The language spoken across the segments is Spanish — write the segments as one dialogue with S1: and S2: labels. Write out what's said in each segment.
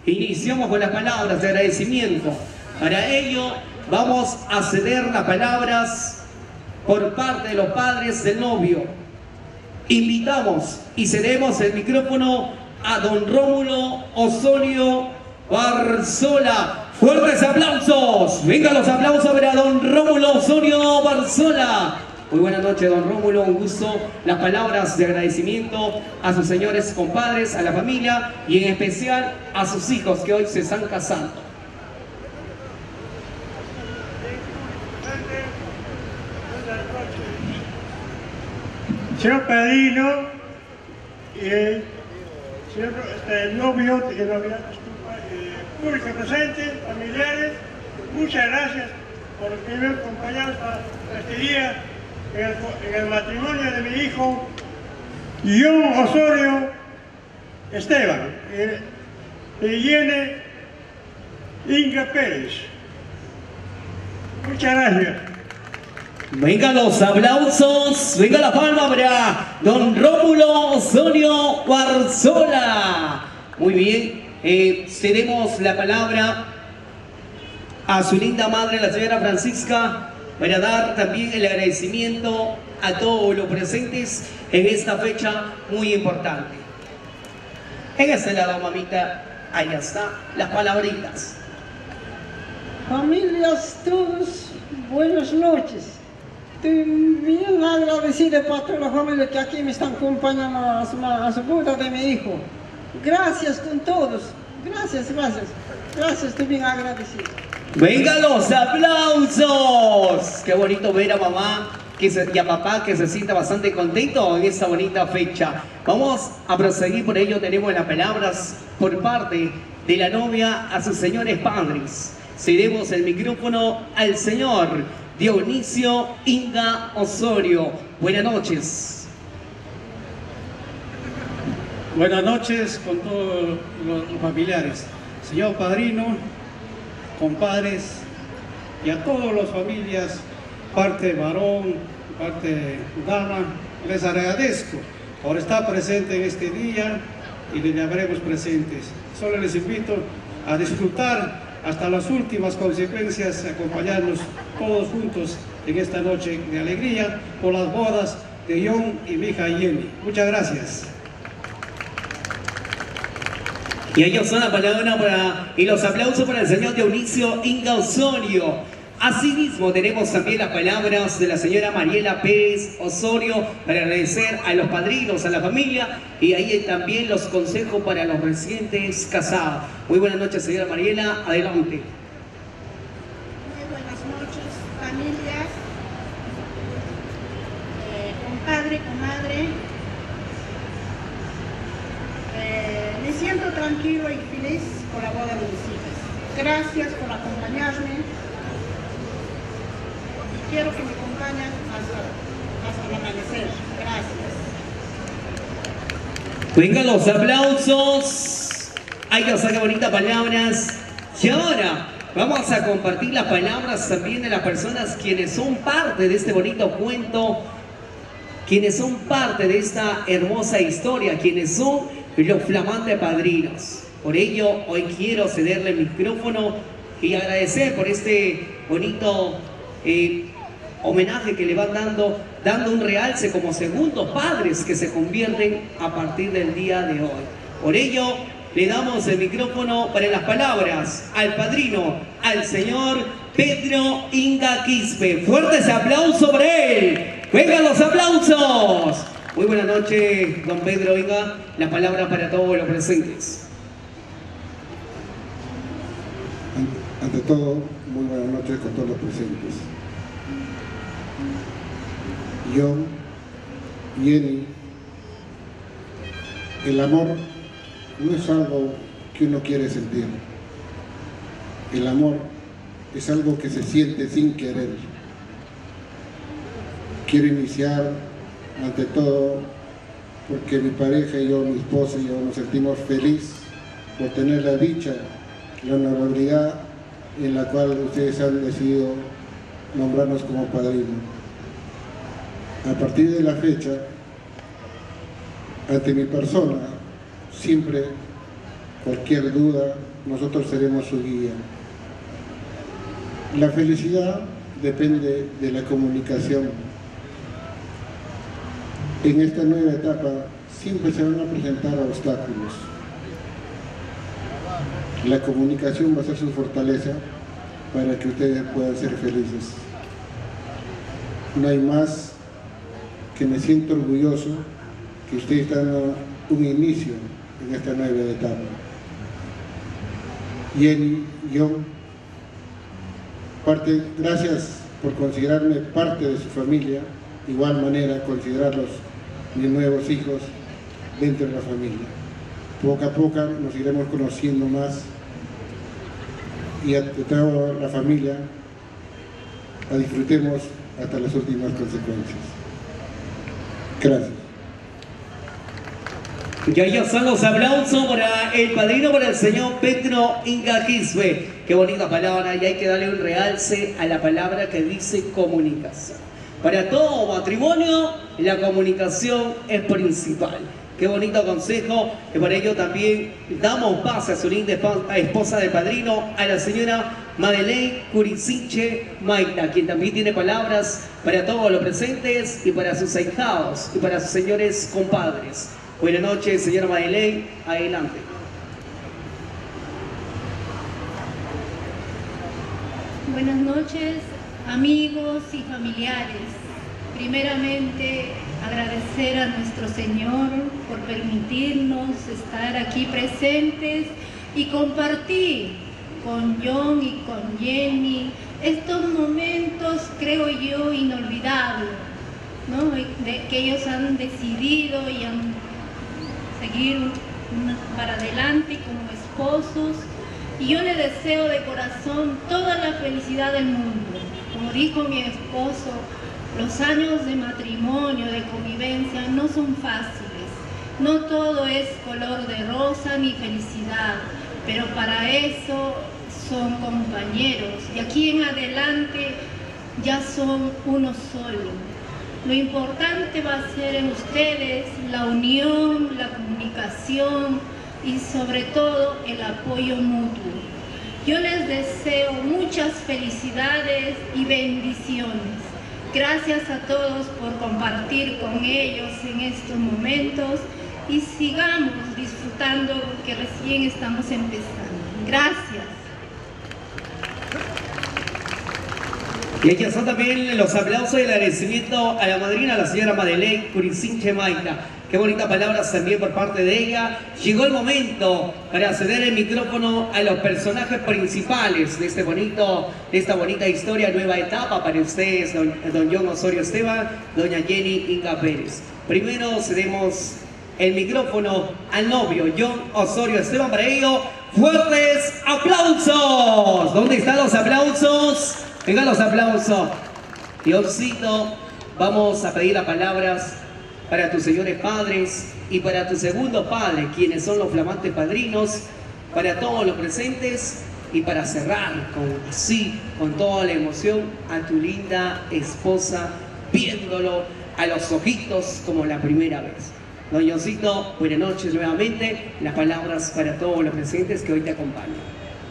S1: iniciamos con las palabras de agradecimiento. Para ello vamos a ceder las palabras por parte de los padres del novio. Invitamos y cedemos el micrófono a don Rómulo Osorio Barzola. ¡Fuertes aplausos! Venga los aplausos para don Rómulo Osorio Barzola. Muy buenas noches, don Rómulo, un gusto. Las palabras de agradecimiento a sus señores compadres, a la familia y en especial a sus hijos que hoy se están casando.
S2: Señor padrino, señor novio, público presente, familiares, muchas gracias por primer acompañarnos para este día en el matrimonio de mi hijo John Osorio Esteban y Irene Inga Pérez. Muchas gracias.
S1: Venga los aplausos, venga la palma para don Rómulo Osorio Barzola. Muy bien, cedemos la palabra a su linda madre, la señora Francisca, para dar también el agradecimiento a todos los presentes en esta fecha muy importante. En este lado, mamita, ahí está, las palabritas.
S3: Familias, todos, buenas noches. Estoy bien agradecida para toda la familia que aquí me están acompañando a su boda de mi hijo. Gracias con todos. Gracias, gracias. Gracias, estoy bien agradecido.
S1: ¡Venga los aplausos! Qué bonito ver a mamá y a papá que se sienta bastante contento en esta bonita fecha. Vamos a proseguir, por ello tenemos las palabras por parte de la novia a sus señores padres. Cedemos el micrófono al señor Dionisio Inga Osorio. Buenas noches.
S4: Buenas noches con todos los familiares. Señor padrino, compadres y a todas las familias, parte varón, parte dama, les agradezco por estar presente en este día y les llamaremos presentes. Solo les invito a disfrutar hasta las últimas consecuencias, acompañarnos todos juntos en esta noche de alegría por las bodas de John y mi hija Jenny. Muchas gracias.
S1: Y ellos son la palabra y los aplausos para el señor Dionisio Inga Osorio. Asimismo tenemos también las palabras de la señora Mariela Pérez Osorio para agradecer a los padrinos, a la familia, y ahí también los consejos para los recientes casados. Muy buenas noches, señora Mariela, adelante.
S5: Muy buenas noches, familias, compadre, comadre. Me siento tranquilo y feliz por la boda de mis hijas. Gracias por acompañarme. Quiero que me acompañen hasta el amanecer. Gracias.
S1: Venga los aplausos. Ay, Dios, qué bonitas palabras. Y ahora vamos a compartir las palabras también de las personas quienes son parte de este bonito cuento, quienes son parte de esta hermosa historia, quienes son los flamantes padrinos. Por ello, hoy quiero cederle el micrófono y agradecer por este bonito homenaje que le van dando un realce como segundos padres que se convierten a partir del día de hoy. Por ello, le damos el micrófono para las palabras al padrino, al señor Pedro Inga Quispe. Fuertes aplausos para él. ¡Vengan los aplausos! Muy buenas noches, don Pedro Inga. Las palabras para todos los presentes.
S6: Ante todo, muy buenas noches con todos los presentes. John, Jenny, el amor no es algo que uno quiere sentir. El amor es algo que se siente sin querer. Quiero iniciar, ante todo, porque mi pareja y yo, mi esposa y yo, nos sentimos felices por tener la dicha, la honorabilidad en la cual ustedes han decidido nombrarnos como padrino. A partir de la fecha, ante mi persona, siempre cualquier duda, nosotros seremos su guía. La felicidad depende de la comunicación. En esta nueva etapa siempre se van a presentar obstáculos. La comunicación va a ser su fortaleza para que ustedes puedan ser felices. No hay más que me siento orgulloso que ustedes están dando un inicio en esta nueva etapa. Jenny, John, gracias por considerarme parte de su familia, de igual manera considerarlos mis nuevos hijos dentro de la familia. Poco a poco nos iremos conociendo más y a toda la familia la disfrutemos hasta las últimas consecuencias. Gracias.
S1: Y ahí están los aplausos para el padrino, para el señor Pedro Ingaquisbe. Qué bonita palabra, y hay que darle un realce a la palabra que dice comunicación. Para todo matrimonio, la comunicación es principal. Qué bonito consejo, que para ello también damos paz a su linda esposa del padrino, a la señora Madeleine Curicinche Maita, quien también tiene palabras para todos los presentes y para sus ahijados y para sus señores compadres. Buenas noches, señora Madeleine, adelante.
S7: Buenas noches, amigos y familiares. Primeramente, agradecer a nuestro Señor por permitirnos estar aquí presentes y compartir con John y con Jenny estos momentos, creo yo, inolvidables, ¿no? Que ellos han decidido y han seguido para adelante como esposos. Y yo les deseo de corazón toda la felicidad del mundo. Como dijo mi esposo, los años de matrimonio, de convivencia, no son fáciles. No todo es color de rosa ni felicidad, pero para eso son compañeros. Y aquí en adelante ya son uno solo. Lo importante va a ser en ustedes la unión, la comunicación y sobre todo el apoyo mutuo. Yo les deseo muchas felicidades y bendiciones. Gracias a todos por compartir con ellos en estos momentos y sigamos disfrutando que recién estamos empezando. Gracias.
S1: Y aquí están también los aplausos y el agradecimiento a la madrina, la señora Madeleine Curicinche Maita. Qué bonitas palabras también por parte de ella. Llegó el momento para ceder el micrófono a los personajes principales de esta bonita historia, nueva etapa para ustedes, don John Osorio Esteban, doña Jenny Inga Pérez. Primero cedemos el micrófono al novio, John Osorio Esteban. Para ello, fuertes aplausos. ¿Dónde están los aplausos? Vengan los aplausos. Diosito, vamos a pedir las palabras para tus señores padres y para tu segundo padre, quienes son los flamantes padrinos, para todos los presentes y para cerrar con toda la emoción a tu linda esposa, viéndolo a los ojitos como la primera vez. Don Johncito, buenas noches nuevamente, las palabras para todos los presentes que hoy te acompañan.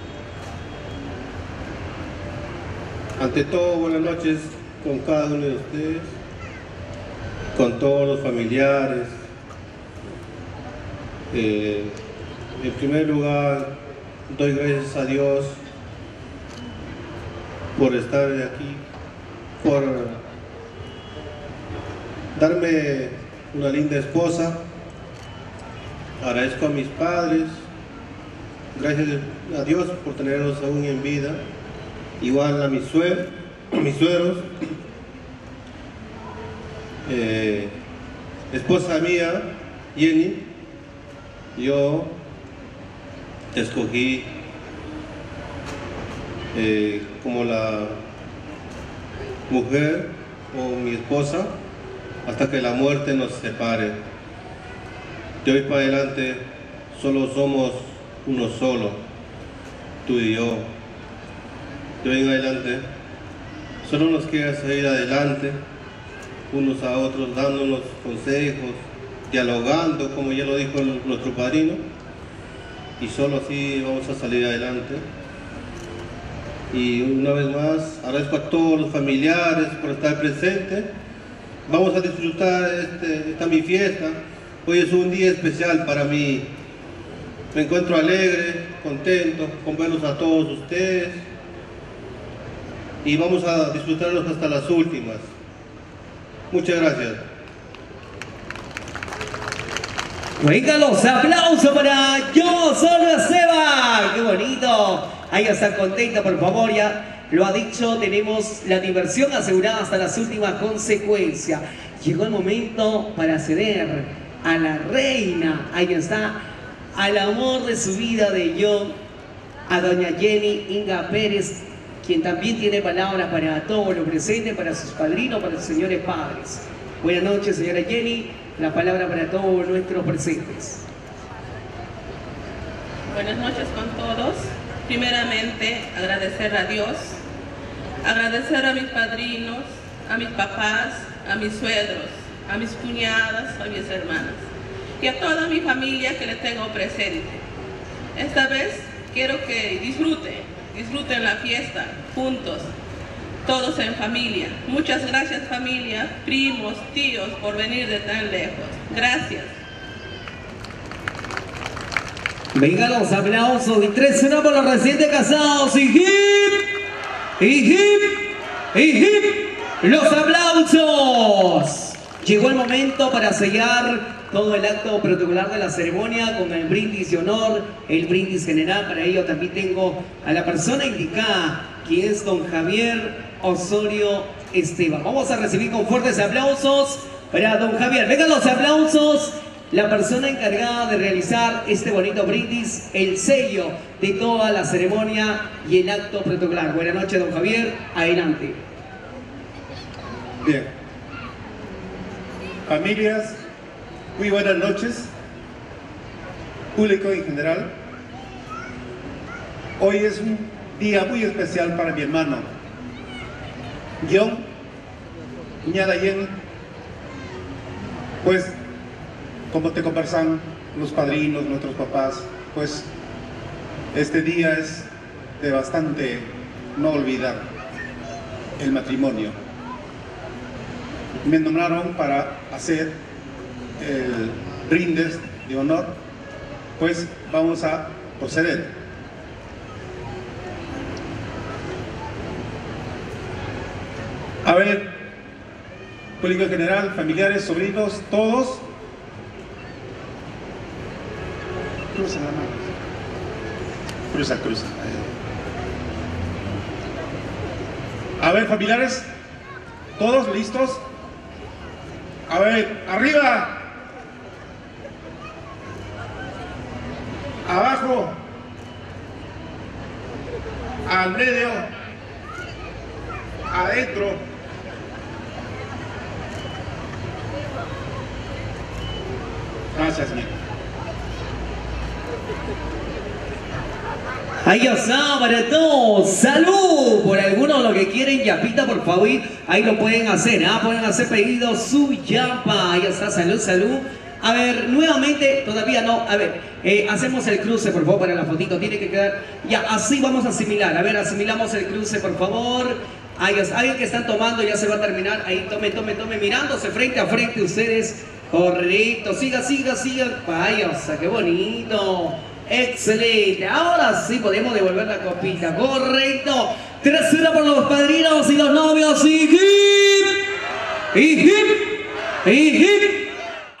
S8: Ante todo, buenas noches con cada uno de ustedes, con todos los familiares. En primer lugar, doy gracias a Dios por estar aquí, por darme una linda esposa. Agradezco a mis padres, gracias a Dios por tenerlos aún en vida. Igual a mis suegros, esposa mía, Jenny, yo te escogí como la mujer o mi esposa hasta que la muerte nos separe. De hoy para adelante solo somos uno solo, tú y yo. De hoy en adelante solo nos queda seguir adelante unos a otros, dándonos consejos, dialogando, como ya lo dijo nuestro padrino, y solo así vamos a salir adelante. Y una vez más agradezco a todos los familiares por estar presentes. Vamos a disfrutar esta mi fiesta. Hoy es un día especial para mí. Me encuentro alegre, contento con verlos a todos ustedes y vamos a disfrutarlos hasta las últimas. Muchas gracias.
S1: Venga los aplausos para Yo Soy Seba. ¡Qué bonito! Hay que estar contento, por favor, ya lo ha dicho, tenemos la diversión asegurada hasta las últimas consecuencias. Llegó el momento para ceder a la reina, ahí está, al amor de su vida de John, a doña Jenny Inga Pérez, quien también tiene palabras para todos los presentes, para sus padrinos, para sus señores padres. Buenas noches, señora Jenny, la palabra para todos nuestros presentes.
S9: Buenas noches con todos. Primeramente, agradecer a Dios, agradecer a mis padrinos, a mis papás, a mis suegros, a mis cuñadas, a mis hermanas y a toda mi familia que les tengo presente. Esta vez quiero que disfruten la fiesta juntos, todos en familia. Muchas gracias familia, primos, tíos, por venir de tan lejos. Gracias.
S1: Venga los aplausos y 3-1 por los recientes casados. Y hip, los aplausos. Llegó el momento para sellar todo el acto protocolar de la ceremonia con el brindis de honor, el brindis general. Para ello también tengo a la persona indicada, que es don Javier Osorio Esteban. Vamos a recibir con fuertes aplausos para don Javier. Vengan los aplausos. La persona encargada de realizar este bonito brindis, el sello de toda la ceremonia y el acto protocolar. Buenas noches, don Javier. Adelante.
S10: Bien. Familias, muy buenas noches. Público en general. Hoy es un día muy especial para mi hermano John, cuñada Jenny. Pues, como te conversan los padrinos, nuestros papás, pues este día es de bastante no olvidar el matrimonio. Me nombraron para hacer el brindis de honor, pues vamos a proceder. A ver, público en general, familiares, sobrinos, todos. Cruza la mano. Cruza. A ver, familiares, todos listos. A ver, arriba. Abajo. Al medio. Adentro. Gracias, amigo.
S1: Ahí está, para todos. ¡Salud! Por algunos lo que quieren yapita, por favor, ahí lo pueden hacer, pueden hacer pedidos su yapa. Ahí está, salud. A ver, nuevamente, todavía no, a ver, hacemos el cruce, por favor, para la fotito, tiene que quedar, ya, así vamos a asimilar, a ver, asimilamos el cruce, por favor. Ahí está, alguien que están tomando, ya se va a terminar, ahí, tome, mirándose frente a frente ustedes, correcto, siga, vaya, o sea, qué bonito. Excelente, ahora sí podemos devolver la copita, correcto. 3-1 por los padrinos y los novios y hip.